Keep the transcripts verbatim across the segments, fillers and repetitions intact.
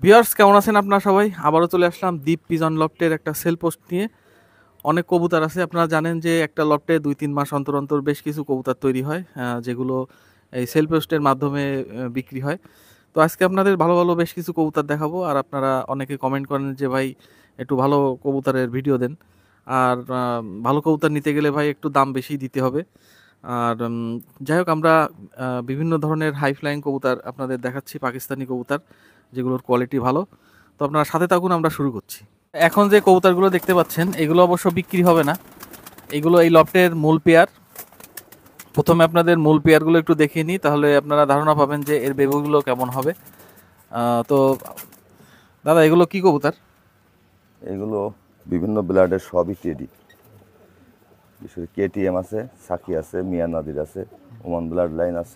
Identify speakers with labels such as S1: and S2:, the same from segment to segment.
S1: Viewers কেমন আছেন আপনারা সবাই? আবারও চলে আসলাম দীপ পিজন লফটের একটা সেল পোস্ট নিয়ে। অনেক কবুতর আছে। আপনারা জানেন যে একটা লফটে দুই তিন মাস অন্তর, অন্তর বেশ কিছু কবুতর তৈরি হয়, আ যেগুলো এই সেল পোস্টের মাধ্যমে আ বিক্রি হয়। তো আজকে আপনাদের ভালো, ভালো বেশ কিছু কবুতর দেখাবো। আর আপনারা অনেকে কমেন্ট করেন যে, "ভাই একটু ভালো কবুতরের ভিডিও দেন।" আর আ ভালো কবুতর নিতে গেলে ভাই একটু দাম বেশি দিতে হবে। আর উম যাই হোক আমরা আ বিভিন্ন ধরনের হাই ফ্লাইং কবুতর আপনাদের দেখাচ্ছি, পাকিস্তানি কবুতর যেগুলোর কোয়ালিটি ভালো। তো আপনারা সাথে থাকুন, আমরা শুরু করছি। এখন যে কবুতরগুলো দেখতে পাচ্ছেন এগুলো অবশ্য বিক্রি হবে না। এগুলো এই লফটের মূল পেয়ার। প্রথমে আপনাদের মূল পেয়ারগুলো একটু দেখিয়ে নিই, তাহলে আপনারা ধারণা পাবেন যে এর বেবিগুলো কেমন হবে। আ তো দাদা এগুলো কি কবুতর?
S2: এগুলো বিভিন্ন ব্লাডের সবই টেডি। বিশেষ করে কেটিএম আছে, সাকি আছে, মিয়া নাদির আছে, ওমান ব্লাড লাইন আছে,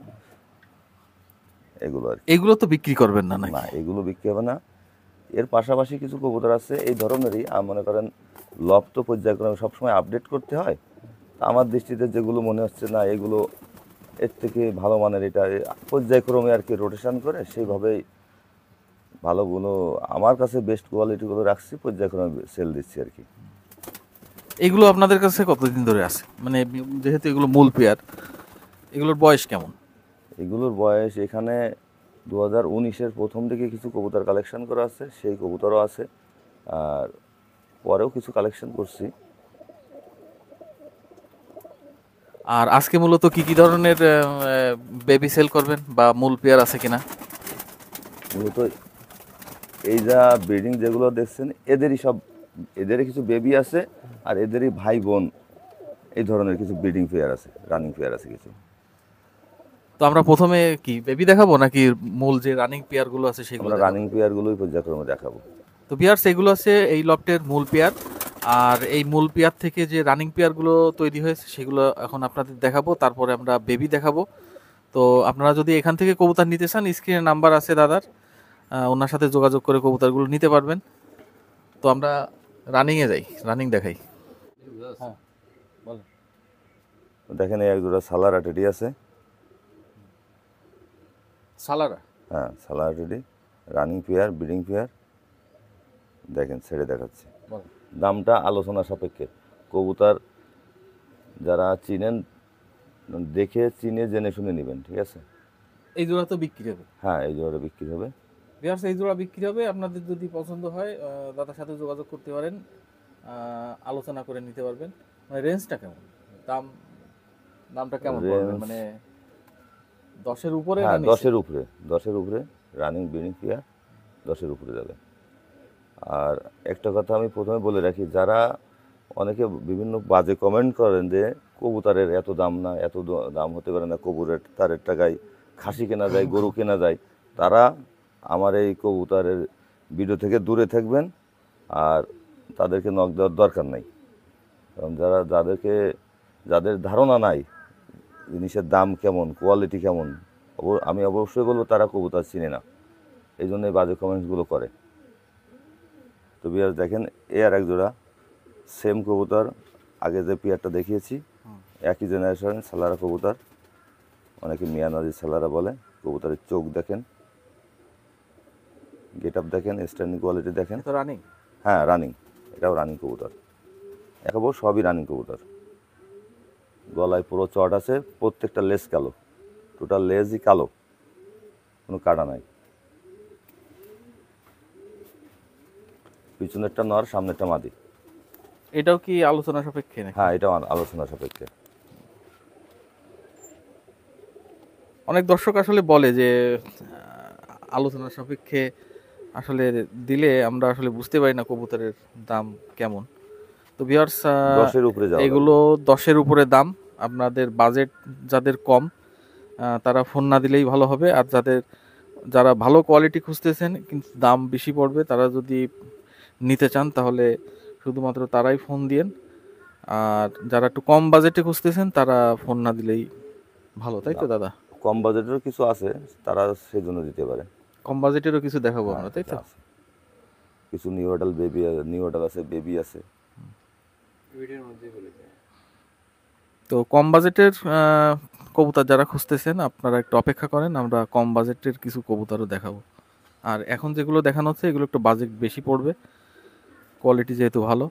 S2: এগুলো আর কি।
S1: এগুলো তো বিক্রি করবেন না
S2: না,
S1: নাকি?
S2: এগুলো বিক্রি হবে না। এর পাশাপাশি কিছু কবুতর আছে এই ধরনেরই, আ মনে করেন লব তো পর্যায়ক্রমে সবসময় আপডেট করতে হয়। তা আমার দৃষ্টিতে যেগুলো মনে হচ্ছে না এগুলো এর থেকে ভালো মানের, এটা এ পর্যায়ক্রমে আর কি রোটেশন করে সেইভাবেই ভালোগুলো আমার কাছে বেস্ট কোয়ালিটিগুলো রাখছি, পর্যায়ক্রমে সেল দিচ্ছি আর কি।
S1: এগুলো আপনাদের কাছে কতদিন ধরে আছে? মানে যেহেতু এগুলো মূল পেয়ার, এগুলোর বয়স কেমন?
S2: এগুলোর বয়স এখানে দু হাজার উনিশের প্রথম দিকে কিছু কবুতর কালেকশন করা আছে, সেই কবুতরও আছে, আর পরেও কিছু কালেকশন করছি।
S1: আর আজকে মূলত কি কি ধরনের বেবি সেল করবেন বা মূল পেয়ার আছে কিনা?
S2: মূলত এই যা ব্রিডিং যেগুলো দেখছেন এদেরই সব, এদেরই কিছু বেবি আছে আর এদেরই ভাই বোন, এই ধরনের কিছু ব্রিডিং পেয়ার আছে, রানিং পেয়ার আছে কিছু।
S1: তো আমরা প্রথমে কি বেবি দেখাবো নাকি মূল যে রানিং পেয়ার গুলো আছে সেগুলো
S2: আমরা
S1: দেখাবো?
S2: রানিং পেয়ারগুলোই পর্যায়ক্রমে দেখাবো।
S1: তো পেয়ার্স এগুলো আছে এই লফটের মূল পেয়ার। আর এই মূল পেয়ার থেকে যে রানিং পেয়ার গুলো তৈরি হয়েছে সেগুলো এখন আপনাদের দেখাবো, তারপরে আমরা বেবি দেখাবো। তো আপনারা যদি এখান থেকে কবুতর নিতে চান, স্ক্রিনে নাম্বার আছে দাদার, আহ, ওনার সাথে যোগাযোগ করে কবুতরগুলো নিতে পারবেন। তো আমরা রানিংয়ে যাই, রানিং দেখাই। হ্যাঁ বলেন।
S2: দেখেন এই এক দুটা সালারা টেডি আছে।
S1: সালারা?
S2: হ্যাঁ, সালারা teddy running pair, breeding pair. দেখেন ছেড়ে দেখাচ্ছে।
S1: বলেন।
S2: দামটা আলোচনা সাপেক্ষে। কবুতর যারা চিনেন দেখে চিনে জেনে শুনে নেবেন, ঠিক আছে?
S1: এই জোড়া তো বিক্রি হবে?
S2: হ্যাঁ, এই জোড়াটা বিক্রি হবে।
S1: ভিউয়ার্স এই জোড়া বিক্রি হবে। আপনাদের যদি পছন্দ হয় আহ, দাদার সাথে যোগাযোগ করতে পারেন, আহ, আলোচনা করে নিতে পারবেন। মানে রেঞ্জটা কেমন, দাম দামটা কেমন পড়বে?
S2: রেঞ্জ
S1: মানে দশের উপরে
S2: হ্যাঁ,
S1: না নিচে?
S2: দশের উপরে, দশের উপরে রানিং ব্রিডিং পেয়ার দশের উপরে যাবে। আর একটা কথা আমি প্রথমে বলে রাখি, যারা অনেকে বিভিন্ন বাজে কমেন্ট করেন যে কবুতরের এত দাম না, এত দ- দাম হতে পারে না, কবুরের তারের টাকায় খাসি কেনা যায়, গরু কেনা যায়, তারা আমার এই কবুতরের ভিডিও থেকে দূরে থাকবেন। আর তাদেরকে নক দেওয়ার দরকার নাই, কারণ যারা যাদেরকে যাদের ধারণা নাই জিনিসের দাম কেমন, কোয়ালিটি কেমন, অব- আমি অবশ্যই বলবো তারা কবুতর চিনে না, এই জন্য এই বাজে কমেন্টসগুলো করে। তো বিয়ার দেখেন এ আর এক জোড়া সেম কবুতর, আগে যে পেয়ারটা দেখিয়েছি একই জেনারেশন সালারা কবুতর, অনেকে মিয়া নাজির সালারা বলে। কবুতরের চোখ দেখেন, গেট আপ দেখেন, স্ট্যান্ডিং কোয়ালিটি দেখেন।
S1: তো রানিং?
S2: হ্যাঁ রানিং, এটাও রানিং কবুতর, একেবারে সবই রানিং কবুতর। গলায় পুরো চট আছে, প্রত্যেকটা লেজ কালো, টোটাল লেজই কালো, কোনো কাটা নাই। পিছনেরটা নর, সামনেরটা মাদি।
S1: এটাও কি আলোচনা সাপেক্ষে নাকি?
S2: হ্যাঁ, এটাও আলোচনা সাপেক্ষে।
S1: অনেক দর্শক আসলে বলে যে আহ, আলোচনা সাপেক্ষে আসলে দিলে আমরা আসলে বুঝতে পারি না কবুতরের দাম কেমন। তো ভিউয়ার্স
S2: দশের উপরে যাওয়া লাগবে।
S1: এগুলো দশের উপরে দাম। আপনাদের বাজেট যাদের কম, আহ, তারা ফোন না দিলেই ভালো হবে। আর যাদের যারা ভালো কোয়ালিটি খুঁজতেছেন কিন্তু দাম বেশি পড়বে, তারা যদি নিতে চান তাহলে শুধুমাত্র তারাই ফোন দিয়েন। আর যারা একটু কম বাজেটে খুঁজতেছেন তারা ফোন না দিলেই ভালো, তাই তো দাদা?
S2: কম বাজেটেরও কিছু আছে, তারা সেই জন্য দিতে পারে।
S1: কম বাজেটেরও কিছু দেখাবো
S2: হ্যাঁ,
S1: আমরা, তাই তো?
S2: আছে কিছু new adult baby, new adult আছে, বেবি আছে।
S1: তো কম বাজেটের কবুতর যারা খুঁজতেছেন আপনারা একটু অপেক্ষা করেন, আমরা কম বাজেটের কিছু কবুতরও দেখাবো। আর এখন যেগুলো দেখানো হচ্ছে এগুলো একটু বাজেট বেশি পড়বে, কোয়ালিটি যেহেতু ভালো।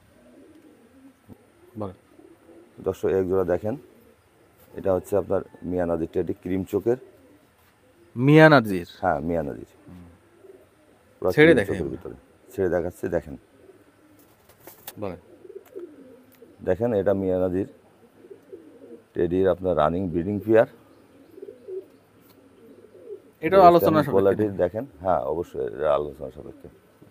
S1: বলেন।
S2: দর্শক এক জোড়া দেখেন, এটা হচ্ছে আপনার মিয়ানাজির টেডি, ক্রিম চোখের।
S1: মিয়ানাজির।
S2: হ্যাঁ মিয়ানাজির, পুরো
S1: ছেড়ে
S2: ক্রিম
S1: দেখাই
S2: চোখের
S1: আমরা।
S2: ভিতরে ছেড়ে দেখাচ্ছে, দেখেন
S1: বলেন।
S2: দেখেন এটা মিয়ানাজির টেডির আপনার রানিং ব্রিডিং পেয়ার।
S1: এটাও আলোচনা সাপেক্ষে
S2: কোয়ালিটি
S1: নাকি?
S2: দেখেন, হ্যাঁ অবশ্যই এটা আলোচনা সাপেক্ষে।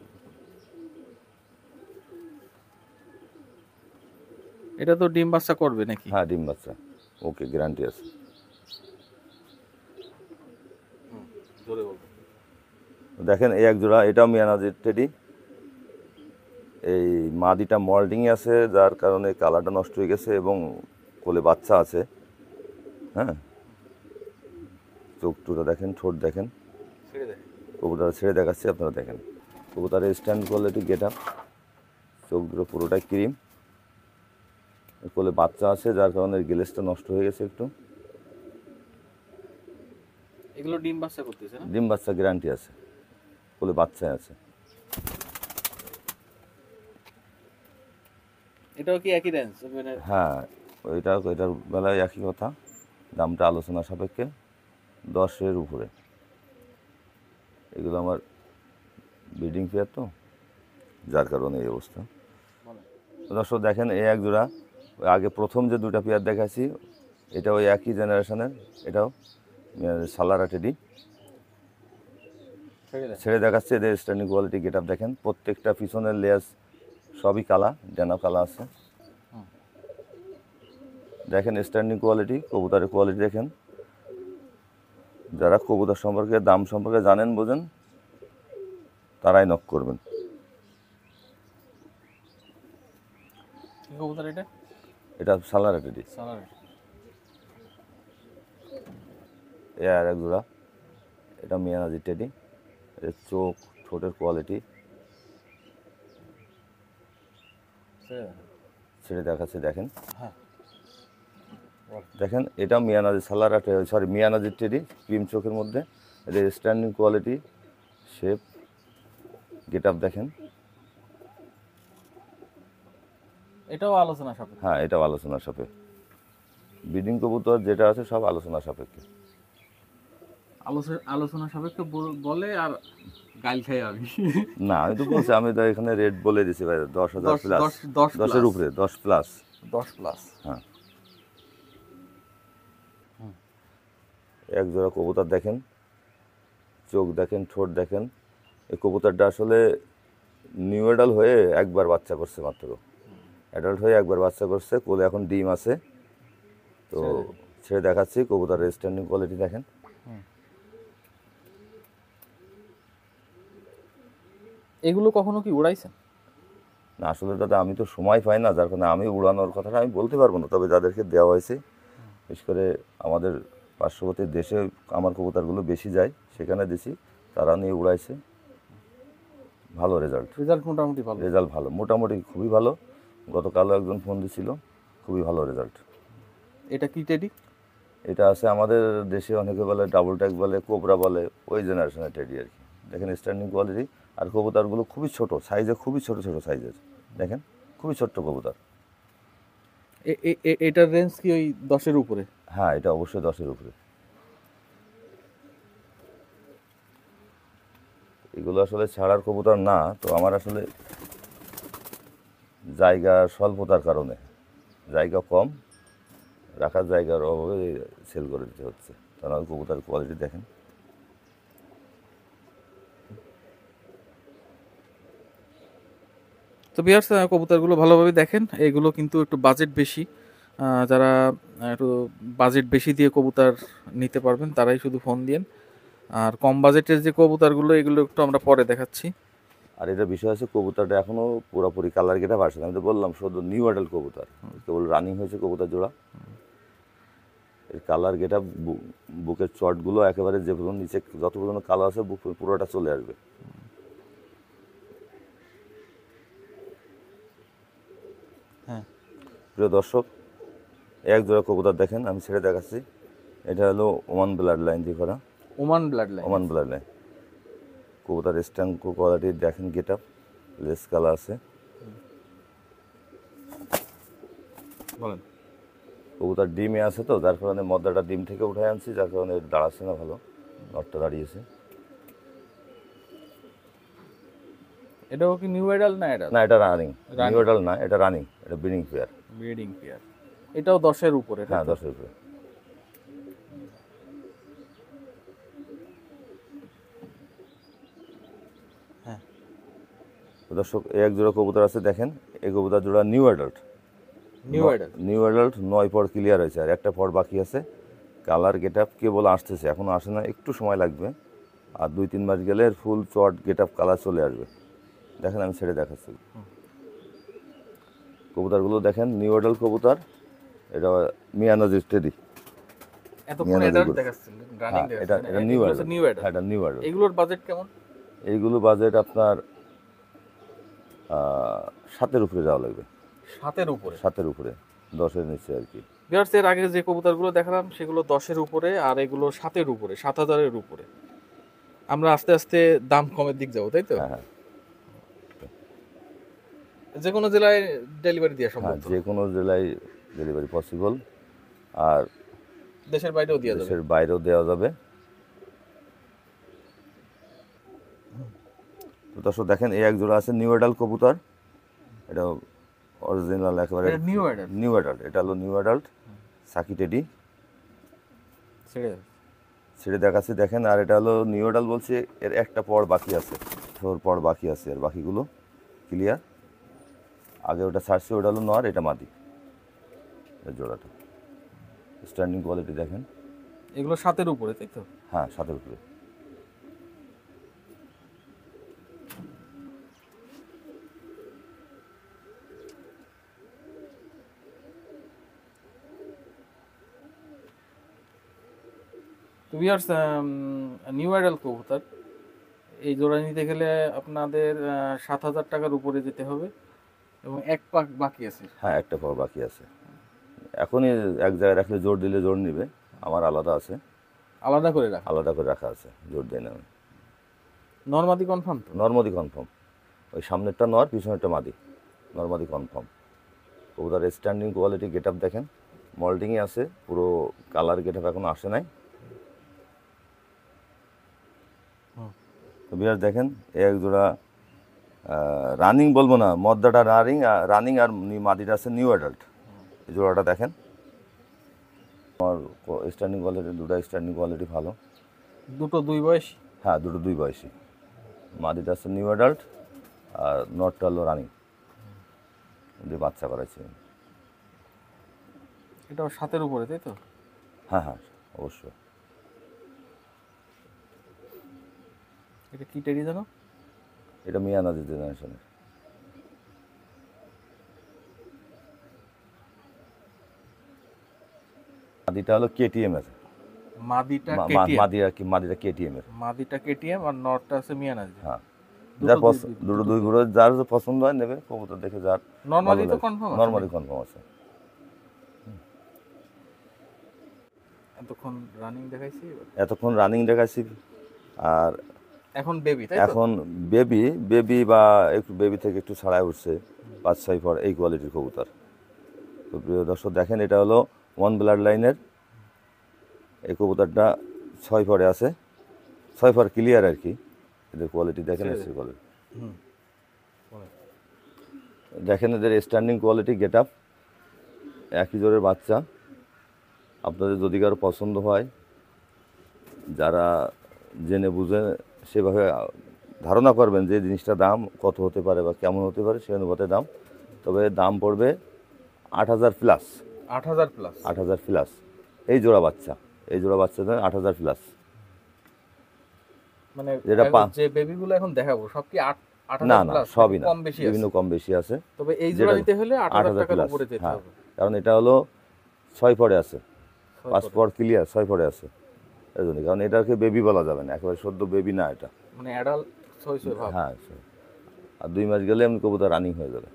S1: এটা তো ডিম বাচ্চা করবে নাকি?
S2: হ্যাঁ ডিম বাচ্চা, ওকে গ্যারান্টি আছে। দেখেন এই এক জোড়া, এটাও মিয়ানাজির টেডি। এই মাদিটা মল্টিংয়ে আছে, যার কারণে কালারটা নষ্ট হয়ে গেছে এবং কোলে বাচ্চা আছে। হ্যাঁ চোখ টুটা দেখেন, ঠোঁট দেখেন, কবুতর ছেড়ে দেখাচ্ছি আপনারা দেখেন। কবুতরের স্ট্যান্ড কোয়ালিটি, গেট আপ, চোখ দুটো পুরোটাই ক্রিম, কোলে বাচ্চা আছে যার কারণে গ্লেসটা নষ্ট হয়ে গেছে একটু।
S1: এগুলো ডিম বাচ্চা করতেছে না?
S2: ডিম বাচ্চা গ্যারান্টি আছে, কোলে বাচ্চায় আছে।
S1: এটাও কি একই রেঞ্জ? মানে
S2: হ্যাঁ ওইটা ওইটার বেলায় একই কথা, দামটা আলোচনা সাপেক্ষে, দশের উপরে। এগুলো আমার ব্রিডিং পেয়ার তো, যার কারণে এই অবস্থা। দর্শক দেখেন এই এক জোড়া, ওই আগে প্রথম যে দুটা পেয়ার দেখাচ্ছি এটা ওই একই জেনারেশনের, এটাও সালারা টেডি। ছেড়ে দেখাচ্ছে, এদের স্ট্যান্ডিং কোয়ালিটি, গেট আপ দেখেন, প্রত্যেকটা পিছনের লেয়ার সবই কালা, ডেনা কালা আছে। দেখেন স্ট্যান্ডিং কোয়ালিটি, কবুতরের কোয়ালিটি দেখেন। যারা কবুতর সম্পর্কে, দাম সম্পর্কে জানেন বোঝেন, তারাই নক করবেন।
S1: কি কবুতর এটা?
S2: এটা সালারা টেডি।
S1: সালার।
S2: এ আর এক জোড়া, এটা মিয়ানাজির টেডি। এর চোখ, ঠোঁটের কোয়ালিটি ছেড়ে দেখাচ্ছে, দেখেন
S1: হ্যাঁ।
S2: দেখেন এটা মিয়ানাজির সালারা, সরি মিয়ানাজির টেডি, ক্রিম চোখের মধ্যে। এদের standing quality, shape, get up দেখেন।
S1: এটাও আলোচনা সাপেক্ষে।
S2: হ্যাঁ এটাও আলোচনার সাপেক্ষে, ব্রিডিং কবুতর যেটা আছে সব আলোচনা সাপেক্ষে।
S1: আলোচনা আলোচনা সাপেক্ষে বল- বলে আর গাইল খাই আমি।
S2: না আমি তো বলছি, আমি তো এখানে রেট বলে দিছি ভাই, দশ হাজার
S1: দশ
S2: প্লাস,
S1: দশ দশ
S2: দশের
S1: plus।
S2: উপরে, দশ প্লাস।
S1: দশ প্লাস।
S2: হ্যাঁ এক জোড়া কবুতর দেখেন, চোখ দেখেন, ঠোঁট দেখেন। এই কবুতরটা আসলে নিউ অ্যাডাল্ট হয়ে একবার বাচ্চা করছে মাত্র, অ্যাডাল্ট হয়ে একবার বাচ্চা করছে, কোলে এখন ডিম আছে। তো ছেড়ে দেখাচ্ছি, কবুতরের স্ট্যান্ডিং কোয়ালিটি দেখেন।
S1: এগুলো কখনো কি উড়াইছেন?
S2: না আসলে দাদা আমি তো সময় পাই না, যার কারণে আমি উড়ানোর কথাটা আমি বলতে পারবো না। তবে যাদেরকে দেওয়া হয়েছে, বিশেষ করে আমাদের পার্শ্ববর্তী দেশে আমার কবুতরগুলো বেশি যায়, সেখানে দিছি, তারা নিয়ে উড়াইছে, ভালো রেজাল্ট।
S1: রেজাল্ট মোটামুটি ভালো।
S2: রেজাল্ট ভালো, মোটামুটি খুবই ভালো। গতকালও একজন ফোন দিছিল, খুবই ভালো রেজাল্ট।
S1: এটা কি টেডি?
S2: এটা আছে আমাদের দেশে অনেকে বলে ডাবল ট্যাগ বলে, কোবরা বলে, ওই জেনারেশনের টেডি আর কি। দেখেন স্ট্যান্ডিং কোয়ালিটি, আর কবুতরগুলো খুবই ছোট সাইজে, খুবই ছোট ছোট সাইজের, দেখেন খুবই ছোট্ট কবুতর।
S1: এ- এ- এ- এটার রেঞ্জ কি ওই দশের উপরে?
S2: হ্যাঁ এটা অবশ্যই দশের উপরে। এগুলো আসলে ছাড়ার কবুতর না, তো আমার আসলে জায়গা স্বল্পতার কারণে, জায়গা কম, রাখার জায়গার অভাবে সেল করে দিতে হচ্ছে। তারা কবুতর কোয়ালিটি দেখেন।
S1: তো বিয়ার্স, কবুতরগুলো ভালোভাবে দেখেন। এগুলো কিন্তু একটু বাজেট বেশি। আহ, যারা একটু বাজেট বেশি দিয়ে কবুতর নিতে পারবেন তারাই শুধু ফোন দিন। আর কম বাজেটের যে কবুতরগুলো, এগুলো একটু আমরা পরে দেখাচ্ছি।
S2: আর এটা বিষয় আছে, কবুতরটা এখনও পুরোপুরি কালার গেটা আসে না। আমি তো বললাম শুধু নিউ অ্যাডাল্ট কবুতর, কেবল রানিং হয়েছে কবুতর জোড়া। এর কালার গেটা, বুকের চটগুলো একেবারে যে পর্যন্ত নিচে যত পর্যন্ত কালো আছে, বুক পুরোটা চলে আসবে।
S1: হ্যাঁ।
S2: প্রিয় দর্শক, এক জোড়া কবুতর দেখেন, আমি ছেড়ে দেখাচ্ছি। এটা হলো ওমান ব্লাড লাইন দিয়ে করা,
S1: Oman blood line.
S2: Oman blood line. কবুতার স্ট্যান্ড কোয়ালিটি দেখেন, গেট আপ, লেস কালার আছে।
S1: বলেন।
S2: কবুতার ডিমে আছে তো, যার কারণে মদ্দাটা ডিম থেকে উঠে আনছি, যার কারণে দাঁড়াচ্ছে না ভালো, নটটা দাঁড়িয়েছে।
S1: এটাও কি নিউ অ্যাডাল না অ্যাডাল?
S2: না, এটা রানিং, নিউ অ্যাডাল না, এটা রানিং, এটা ব্রিডিং পেয়ার।
S1: Breeding pair. এটাও দশের উপরে?
S2: হ্যাঁ, দশের উপরে।
S1: হ্যাঁ
S2: দর্শক, এই এক জোড়া কবুতর আছে দেখেন, এই কবুতর জোড়া new adult.
S1: New adult
S2: new adult নয় পর ক্লিয়ার হয়েছে, আর একটা পর বাকি আছে। কালার গেট আপ কেবল আসতেছে, এখনও আসে না, একটু সময় লাগবে। আর দুই তিন মাস গেলে ফুল চট গেট আপ কালার চলে আসবে। দেখেন, আমি ছেড়ে দেখাচ্ছি কবুতরগুলো দেখেন, নিউ অ্যাডাল্ট কবুতর। এটা মিয়ানাজি স্টেডি।
S1: এতক্ষণ অ্যাডাল্ট দেখাচ্ছিলেন, রানিং
S2: এটা এটা
S1: দেখাচ্ছিলেন।
S2: নিউ
S1: এগুলো
S2: অ্যাডাল্ট।
S1: New adult.
S2: হ্যাঁ, এটা নিউ অ্যাডাল্ট।
S1: এগুলোর বাজেট কেমন?
S2: এইগুলো বাজেট আপনার সাতের উপরে যাওয়া লাগবে।
S1: সাতের উপরে?
S2: সাতের উপরে, দশের নিচে আর কি।
S1: ভিউয়ার্স, এর আগে যে কবুতরগুলো দেখালাম সেগুলো দশের উপরে, আর এগুলো সাতের উপরে, সাত হাজারের উপরে। আমরা আস্তে আস্তে দাম কমের দিক যাবো, তাই তো?
S2: হ্যাঁ হ্যাঁ,
S1: যে কোনো জেলায় ডেলিভারি দেওয়া সম্ভব?
S2: হ্যাঁ, যে কোনো জেলায় ডেলিভারি পসিবল, আর
S1: দেশের বাইরেও দেওয়া যাবে?
S2: দেশের বাইরেও দেওয়া যাবে। তো দর্শক দেখেন, এই এক জোড়া আছে নিউ অ্যাডাল কবুতর। এটা অরিজিনাল একেবারে
S1: নিউ অ্যাডাল্ট।
S2: নিউ অ্যাডাল্ট, এটা হলো নিউ অ্যাডাল্ট সাকি টেডি।
S1: ছেড়ে
S2: ছেড়ে দেখাচ্ছি দেখেন। আর এটা হলো নিউ অ্যাডাল্ট বলছে, এর একটা পর বাকি আছে, ওর পর বাকি আছে, আর বাকিগুলো ক্লিয়ার। আগে ওটা ছাড়ছে, ওটা হলো নর, এটা মাদি। এর জোড়াটা স্ট্যান্ডিং কোয়ালিটি দেখেন।
S1: এগুলো সাতের উপরে, তাই তো?
S2: হ্যাঁ, সাতের উপরে।
S1: তো ভিউয়ার্স, নিউ অ্যাডাল্ট কবুতর এই জোড়া নিতে গেলে আপনাদের সাত হাজার টাকার উপরে যেতে হবে, এবং এক পাক বাকি আছে।
S2: হ্যাঁ, একটা পর বাকি আছে। এখনই এক জায়গায় রাখলে জোর দিলে জোর নিবে, আমার আলাদা আছে,
S1: আলাদা করে রাখা?
S2: আলাদা করে রাখা আছে, জোর দেয় না আমি।
S1: নরমাদি কনফার্ম তো?
S2: নর্মাদি কনফার্ম। ওই সামনেরটা নর, পিছনেরটা মাদি, নর্মাদি কনফার্ম। কবুতর স্ট্যান্ডিং কোয়ালিটি গেট আপ দেখেন, মল্টিংয়ে আছে, পুরো কালার গেট আপ এখনও আসে নাই। তো বিরাট দেখেন, এই এক জোড়া রানিং বলবো না, মদ্দাটা রানিং, রানিং আর মাদিটা আছে নিউ অ্যাডাল্ট। এই জোড়াটা দেখেন, আমার স্ট্যান্ডিং কোয়ালিটি, দুটো স্ট্যান্ডিং কোয়ালিটি ভালো।
S1: দুটো দুই বয়স?
S2: হ্যাঁ, দুটো দুই বয়সী। মাদিটা আছে নিউ অ্যাডাল্ট, আর নটটা হলো রানিং, দিয়ে বাচ্চা করাইছে।
S1: এটাও সাতের উপরে, তাই তো?
S2: হ্যাঁ হ্যাঁ, অবশ্যই।
S1: এটা কি টেডি জানো?
S2: এটা মিয়ানাজি জেনারেশনের। মাদিটা হলো কেটিএম এর।
S1: মাদিটা
S2: মা- মা-
S1: কেটিএম?
S2: মাদি আর কি, মাদিটা কেটিএম এর।
S1: মাদিটা কেটিএম আর নরটা আছে মিয়ানাজি।
S2: হ্যাঁ,
S1: দুটো
S2: যার
S1: দুই-
S2: পছন্দ,
S1: দুই-
S2: দুটো
S1: দুটো
S2: দুই ঘুরে, যার যে পছন্দ হয় নেবে, কবুতর দেখে যার
S1: নরমালি তো কনফার্ম আছে?
S2: নর্মালি কনফার্ম আছে।
S1: এতক্ষণ রানিং দেখাইছি,
S2: এতক্ষণ রানিং দেখাচ্ছি। আর
S1: এখন বেবি, তাই তো?
S2: এখন বেবি, বেবি বা একটু বেবি থেকে একটু ছাড়াই উঠছে, পাঁচ ছয় পর, এই কোয়ালিটির কবুতর। তো প্রিয় দর্শক দেখেন, এটা হলো ওয়ান ব্লাড লাইনের। এই কবুতরটা ছয় পরে আছে, ছয় পর ক্লিয়ার আর কি। এদের কোয়ালিটি দেখেন, এসে কোয়ালিটি দেখেন, এদের স্ট্যান্ডিং কোয়ালিটি গেট আপ, একই জোরের বাচ্চা। আপনাদের যদি কারো পছন্দ হয়, যারা জেনে বুঝে সেভাবে ধারণা করবেন যে জিনিসটা দাম কত হতে পারে বা কেমন হতে পারে, সেই অনুপাতে দাম। তবে দাম পড়বে আট হাজার প্লাস।
S1: আট হাজার প্লাস?
S2: আট হাজার প্লাস এই জোড়া বাচ্চা, এই জোড়া বাচ্চাদের আট হাজার প্লাস।
S1: মানে
S2: যেটা পা-
S1: যে বেবিগুলো এখন দেখাবো সব কি আট আট
S2: না
S1: হাজার
S2: না,
S1: প্লাস?
S2: সবই না,
S1: কম বেশি আছে?
S2: বিভিন্ন কম বেশি আছে।
S1: তবে এই জোড়া
S2: যেটা-
S1: নিতে হলে আট
S2: আট
S1: হাজার
S2: হাজার
S1: টাকার
S2: প্লাস।
S1: উপরে যেতে
S2: হ্যাঁ,
S1: হবে।
S2: কারণ এটা হলো ছয় পরে আছে,
S1: ছয়
S2: পাঁচ
S1: পরে।
S2: পর ক্লিয়ার, ছয় পরে আছে এই জন্য। কারণ এটাকে বেবি বলা যাবে না, একেবারে সদ্য বেবি না এটা।
S1: মানে অ্যাডাল ছয় ছয় ভাব।
S2: হ্যাঁ, আর দুই মাস গেলে এমনি কবুতর রানিং হয়ে যাবে।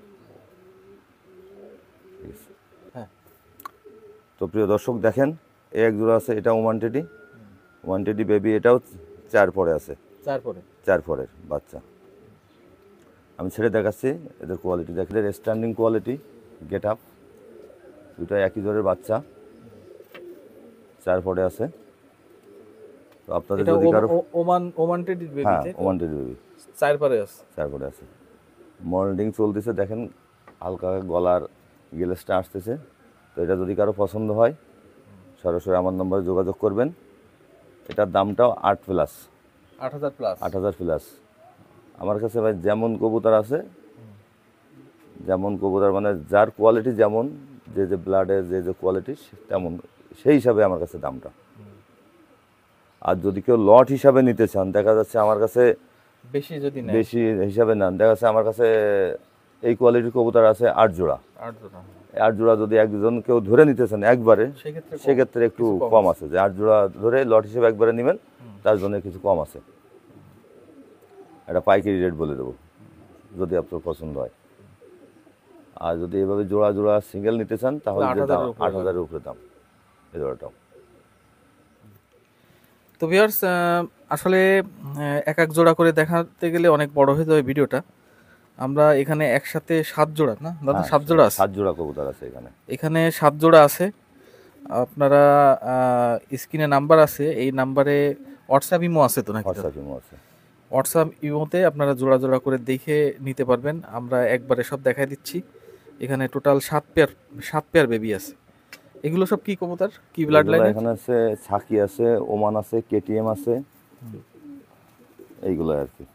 S2: ঠিক আছে।
S1: হ্যাঁ।
S2: তো প্রিয় দর্শক দেখেন, এই এক জোড়া আছে, এটা Oman teddy, Oman teddy baby, এটাও চার পরে আছে।
S1: তারপরে
S2: চার পরের বাচ্চা। আমি ছেড়ে দেখাচ্ছি এদের কোয়ালিটি দেখে, এদের স্ট্যান্ডিং কোয়ালিটি, গেট আপ, দুটো একই জোরের বাচ্চা, চার পরে আছে। তো আপনাদের
S1: এটা
S2: যদি কারো,
S1: ওমান ওমান টেডির বেবি,
S2: হ্যাঁ ওমান টেডি বেবি,
S1: চার পরে আছে,
S2: চার পরে আছে। মল্ডিং চলতেছে দেখেন, হালকা গলার গেলেসটা আসতেছে। তো এটা যদি কারো পছন্দ হয় সরাসরি আমার নম্বরে যোগাযোগ করবেন। এটার দামটাও আট প্লাস,
S1: আট হাজার প্লাস,
S2: আট হাজার প্লাস। আমার কাছে ভাই যেমন কবুতর আছে, যেমন কবুতর মানে যার কোয়ালিটি যেমন, যে যে ব্লাডের যে যে কোয়ালিটি তেমন, সেই হিসাবে আমার কাছে দামটা। আর যদি কেউ লট হিসাবে নিতে চান, দেখা যাচ্ছে আমার কাছে
S1: বেশি যদি নেয়,
S2: বেশি হিসাবে নেন, দেখা যাচ্ছে আমার কাছে এই কোয়ালিটির কবুতর আছে আট জোড়া।
S1: আট জোড়া,
S2: আট জোড়া যদি একজন কেউ ধরে নিতে চান একবারে,
S1: সেক্ষেত্রে কম-
S2: সেক্ষেত্রে একটু
S1: কিছু কম
S2: কম আছে, যে আট জোড়া ধরে লট হিসেবে একবারে নেবেন তার জন্য কিছু কম আছে। এটা পাইকারি রেট বলে দেবো যদি আপনার পছন্দ হয়। আর যদি এভাবে জোড়া জোড়া সিঙ্গেল নিতে চান তাহলে
S1: আট
S2: যে দাম
S1: হাজারের উপরে
S2: আট হাজারের উপরে দাম এই জোড়াটাও।
S1: তো ভিউয়ার্স, আসলে আহ, এক এক জোড়া করে দেখাতে গেলে অনেক বড় হয়ে যাবে ভিডিওটা। আমরা এখানে একসাথে সাত জোড়া, না দাদা,
S2: হ্যাঁ,
S1: সাত জোড়া আছে,
S2: সাত জোড়া কবুতর আছে এখানে।
S1: এখানে সাত জোড়া আছে। আপনারা স্ক্রিনে নাম্বার আছে, এই নাম্বারে হোয়াটসঅ্যাপ ইমো আছে তো নাকি?
S2: হোয়াটসঅ্যাপ ইমো আছে।
S1: হোয়াটসঅ্যাপ ইমোতে আপনারা জোড়া জোড়া করে দেখে নিতে পারবেন। আমরা একবারে সব দেখাই দিচ্ছি। এখানে টোটাল সাত পেয়ার সাত পেয়ার বেবি আছে। এগুলো সব কি কবুতর, কি ব্লাড
S2: এগুলো
S1: লাইন?
S2: এখানে আছে ছাকি আছে, ওমান আছে, কেটিএম আছে, এইগুলো আর কি।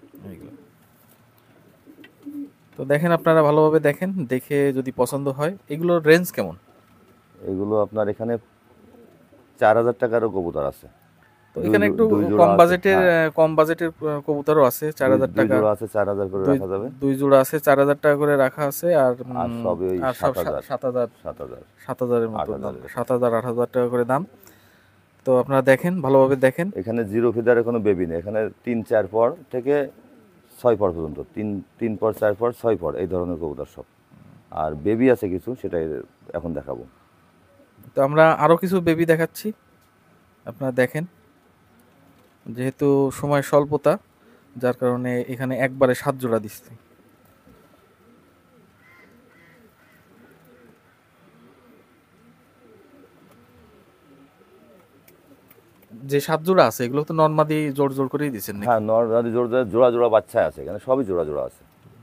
S1: তো দেখেন, আপনারা ভালোভাবে দেখেন, দেখে যদি পছন্দ হয়। এগুলোর রেঞ্জ কেমন?
S2: এগুলো আপনার এখানে চার হাজার টাকারও কবুতর আছে।
S1: তো এখানে
S2: দুই-
S1: একটু
S2: দুই জোড়া
S1: কম
S2: আছে,
S1: বাজেটের
S2: হ্যাঁ।
S1: কম বাজেটের কবুতরও আছে, চার হাজার
S2: দুই
S1: টাকা
S2: জোড়া আছে, চার হাজার করে
S1: দুই-
S2: রাখা যাবে।
S1: দুই জোড়া আছে, চার হাজার টাকা করে রাখা আছে। আর উম,
S2: আর সবই ওই
S1: আর সব
S2: সাত হাজার,
S1: সাত হাজার
S2: সাত হাজার
S1: সাত হাজারের
S2: আট
S1: মতো দাম,
S2: হাজারের।
S1: সাত হাজার আট হাজার টাকা করে দাম। তো আপনারা দেখেন, ভালোভাবে দেখেন।
S2: এখানে জিরো ফিদারে কোনো বেবি নেই, এখানে তিন চার পর থেকে ছয় পর পর্যন্ত, তিন তিন পর চার পর ছয় পর এই ধরনের কবুতর সব। আর বেবি আছে কিছু, সেটাই এখন দেখাবো।
S1: তো আমরা আরও কিছু বেবি দেখাচ্ছি, আপনারা দেখেন। যেহেতু সময় স্বল্পতা, যার কারণে এখানে একবারে সাত জোড়া দিচ্ছি। যে সাত জোড়া আছে এগুলো তো নর্মালি জোর জোর করেই দিচ্ছেন নাকি?
S2: হ্যাঁ, নর্মালি জোড়া জোড়া জোড়া বাচ্চা আছে এখানে, সবই জোড়া জোড়া আছে।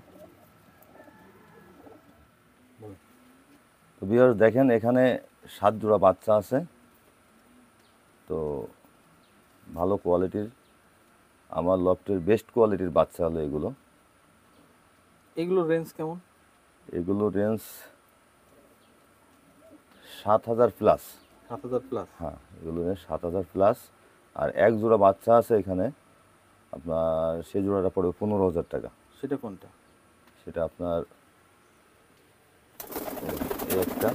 S2: তো ভিউয়ার্স দেখেন, এখানে সাত জোড়া বাচ্চা আছে। তো ভালো কোয়ালিটির, আমার লফটের বেস্ট কোয়ালিটির বাচ্চা হলো এগুলো।
S1: এগুলোর রেঞ্জ কেমন?
S2: এগুলো রেঞ্জ সাত হাজার প্লাস।
S1: সাত হাজার প্লাস?
S2: হ্যাঁ, এগুলো রেঞ্জ সাত হাজার প্লাস। আর এক জোড়া বাচ্চা আছে এখানে, আপনার সেই জোড়াটা পড়বে পনেরো হাজার টাকা।
S1: সেটা কোনটা?
S2: সেটা আপনার এই একটা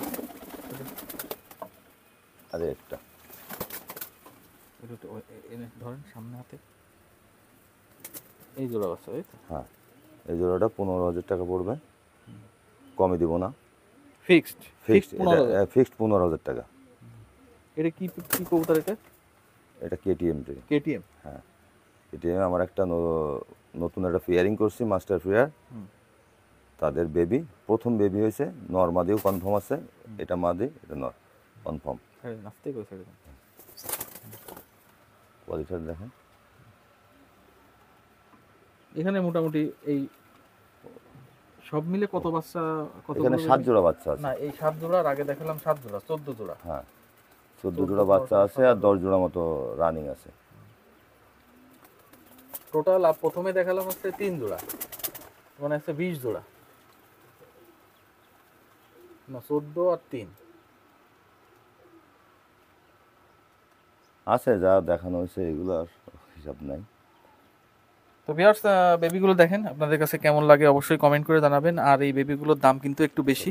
S2: আর এই একটা।
S1: এটা একটু ও- এ- এনে ধরেন সামনে হাতে, এই জোড়া বাচ্চা, তাই তো?
S2: হ্যাঁ, এই জোড়াটা পনেরো হাজার টাকা পড়বে, কমে দিব না।
S1: ফিক্সড?
S2: ফিক্সড,
S1: ফিক্সড পনেরো
S2: এটা
S1: হাজার?
S2: ফিক্সড পনেরো হাজার টাকা।
S1: এটা কি কি কবুতর এটা?
S2: এটা কেটিএম থেকে।
S1: কেটিএম?
S2: হ্যাঁ, কেটিএম আমার একটা ন- নতুন একটা ফিয়ারিং করছি, মাস্টার ফিয়ার। তাদের বেবি, প্রথম বেবি হয়েছে, নর মাদিও কনফার্ম আছে, এটা মাদি এটা নর কনফার্ম।
S1: নাচতে করে ছেড়ে দেন।
S2: কোয়ালিটার দেখেন।
S1: এখানে মোটামুটি এই সব মিলে কত বাচ্চা, কত
S2: এখানে সাত জোড়া বাচ্চা আছে।
S1: না, এই সাত জোড়ার আগে দেখালাম সাত জোড়া, চোদ্দ জোড়া।
S2: হ্যাঁ, চোদ্দ জোড়া বাচ্চা আছে আর দশ জোড়া মতো রানিং আছে।
S1: টোটাল প্রথমে দেখালাম হচ্ছে তিন জোড়া, মানে হচ্ছে বিশ জোড়া, না চোদ্দ আর তিন
S2: আছে, যা দেখানো হয়েছে এগুলো আর হিসাব নাই।
S1: তো ভিউয়ার্স, বেবিগুলো দেখেন, আপনাদের কাছে কেমন লাগে অবশ্যই কমেন্ট করে জানাবেন। আর এই বেবিগুলোর দাম কিন্তু একটু বেশি।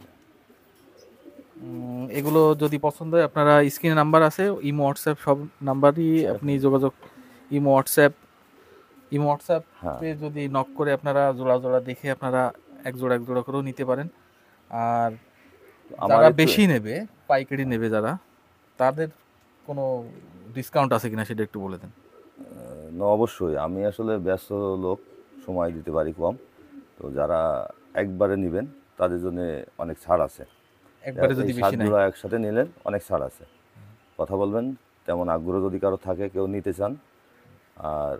S1: উম, এগুলো যদি পছন্দ হয়, আপনারা স্ক্রিনে নাম্বার আছে, ইমো হোয়াটসঅ্যাপ সব নাম্বারই আপনি যোগাযোগ, ইমো হোয়াটসঅ্যাপ ইমো হোয়াটসঅ্যাপে যদি নক করে আপনারা জোড়া জোড়া দেখে আপনারা এক জোড়া এক জোড়া করেও নিতে পারেন। আর
S2: আমার
S1: যারা
S2: একটু-
S1: বেশি নেবে, পাইকারি নেবে যারা, তাদের কোনো ডিসকাউন্ট আছে কিনা সেটা একটু বলে দেন।
S2: না, অবশ্যই আমি আসলে ব্যস্ত লোক, সময় দিতে পারি কম। তো যারা একবারে নেবেন তাদের জন্য অনেক ছাড় আছে।
S1: একবারে
S2: এই
S1: যদি
S2: সাত
S1: বেশি নাই,
S2: জোড়া একসাথে নিলেন অনেক ছাড় আছে। কথা বলবেন, তেমন আগ্রহ যদি কারো থাকে, কেউ নিতে চান। আর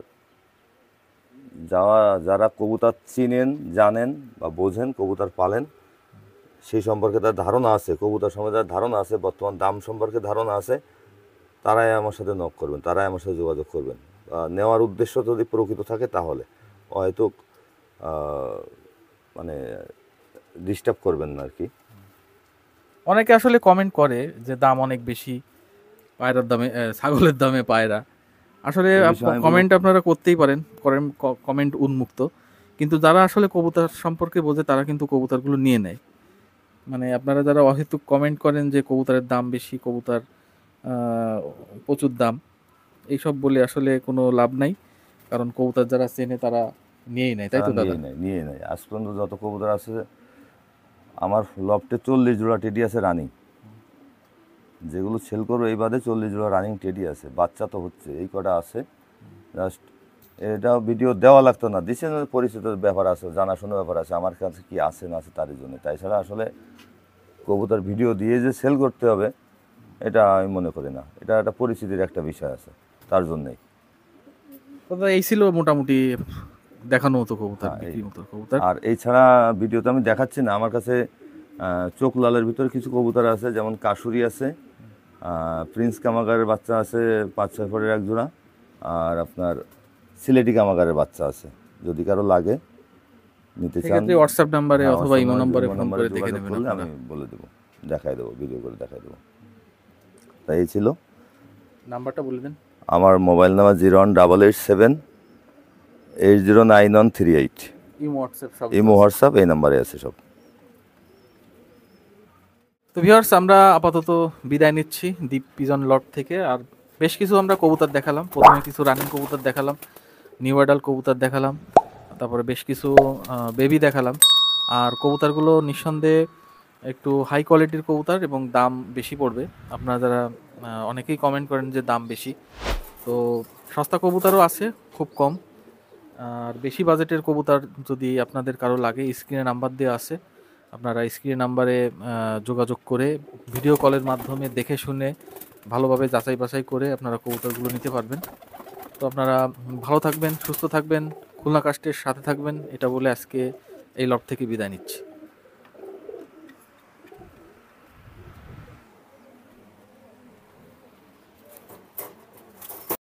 S2: যারা যারা কবুতর চিনেন, জানেন বা বোঝেন, কবুতর পালেন, সেই সম্পর্কে তার ধারণা আছে, কবুতর সম্পর্কে তার ধারণা আছে, বর্তমান দাম সম্পর্কে ধারণা আছে, তারাই আমার সাথে নক করবেন, তারাই আমার সাথে যোগাযোগ করবেন। আহ, নেওয়ার উদ্দেশ্য যদি প্রকৃত থাকে তাহলে হয়তো আহ, মানে ডিস্টার্ব করবেন না আর কি।
S1: অনেকে আসলে কমেন্ট করে যে দাম অনেক বেশি, পায়রার দামে আহ, ছাগলের দামে পায়রা। আসলে
S2: এই বিষয়ে আমি বলব,
S1: কমেন্ট আপনারা করতেই পারেন, করেন, কমেন্ট উন্মুক্ত। কিন্তু যারা আসলে কবুতর সম্পর্কে বোঝে তারা কিন্তু কবুতরগুলো নিয়ে নেয়। মানে আপনারা যারা অহেতুক কমেন্ট করেন যে কবুতরের দাম বেশি, কবুতর আহ, প্রচুর দাম, এইসব বলে আসলে কোনো লাভ নাই। কারণ কবুতর যারা চেনে তারা নিয়েই নেয়, তাই
S2: তারা
S1: তো দাদা?
S2: নিয়ে নেয়, নিয়ে নেয়। আজ পর্যন্ত যত কবুতর আছে, আমার লফটে চল্লিশ জোড়া টেডি আছে রানিং, যেগুলো সেল করবো এই বাদে চল্লিশ জোড়া রানিং টেডি আছে। বাচ্চা তো হচ্ছে, এই কটা আছে জাস্ট। এটা ভিডিও দেওয়া লাগতো না, দিচ্ছে না, পরিচিত ব্যাপার আছে, জানাশোনা ব্যাপার আছে, আমার কাছে কি আছে না আছে তার জন্য। তাই ছাড়া আসলে কবুতর ভিডিও দিয়ে যে সেল করতে হবে এটা আমি মনে করি না। এটা একটা পরিচিতির একটা বিষয় আছে, তার জন্যই।
S1: দাদা এই ছিল মোটামুটি দেখানো মতো কবুতর,
S2: হ্যাঁ, এই।
S1: বিক্রি মতো কবুতর।
S2: আর এছাড়া ভিডিওতে আমি দেখাচ্ছি না, আমার কাছে আহ, চোখ লালের ভিতরে কিছু কবুতর আছে, যেমন কাশুরি আছে, আহ, প্রিন্স কামাগারের বাচ্চা আছে পাঁচ ছয় ফোরের এক জোড়া, আর আপনার সিলেটি কামাগারের বাচ্চা আছে। যদি কারো লাগে, নিতে চান,
S1: সেক্ষেত্রে হোয়াটসঅ্যাপ নাম্বারে
S2: হ্যাঁ,
S1: অথবা ইমো
S2: হোয়াটসঅ্যাপ
S1: নম্বরে
S2: ইমো
S1: ফোন
S2: নম্বরে
S1: করে দেখে
S2: যোগাযোগ
S1: নেবেন
S2: করলে
S1: আপনারা।
S2: আমি বলে দেবো, দেখাই দেবো, ভিডিও করে দেখাই দেবো। তাই এই ছিল।
S1: নাম্বারটা বলে দেন।
S2: আমার mobile number zero one double eight seven eight zero nine one three eight.
S1: Imo WhatsApp সব
S2: ইমো হোয়াটসঅ্যাপ এই নাম্বারে আছে সব।
S1: তো ভিউয়ার্স, আমরা আপাতত বিদায় নিচ্ছি দ্বীপ পিজন লট থেকে। আর বেশ কিছু আমরা কবুতর দেখালাম, প্রথমে কিছু রানিং কবুতর দেখালাম, নিউ অ্যাডাল কবুতর দেখালাম, তারপরে বেশ কিছু বেবি দেখালাম। আর কবুতরগুলো নিঃসন্দেহে একটু হাই কোয়ালিটির কবুতর এবং দাম বেশি পড়বে। আপনারা যারা আহ, অনেকেই কমেন্ট করেন যে দাম বেশি, তো সস্তা কবুতরও আছে খুব কম। আর বেশি বাজেটের কবুতর যদি আপনাদের কারো লাগে, স্ক্রিনে নাম্বার দেওয়া আছে, আপনারা স্ক্রিনে নাম্বারে যোগাযোগ করে ভিডিও কলের মাধ্যমে দেখে শুনে ভালোভাবে যাচাই বাছাই করে আপনারা কবুতরগুলো নিতে পারবেন। তো আপনারা ভালো থাকবেন, সুস্থ থাকবেন, খুলনা কাস্টের সাথে থাকবেন, এটা বলে আজকে এই লট থেকে বিদায় নিচ্ছি।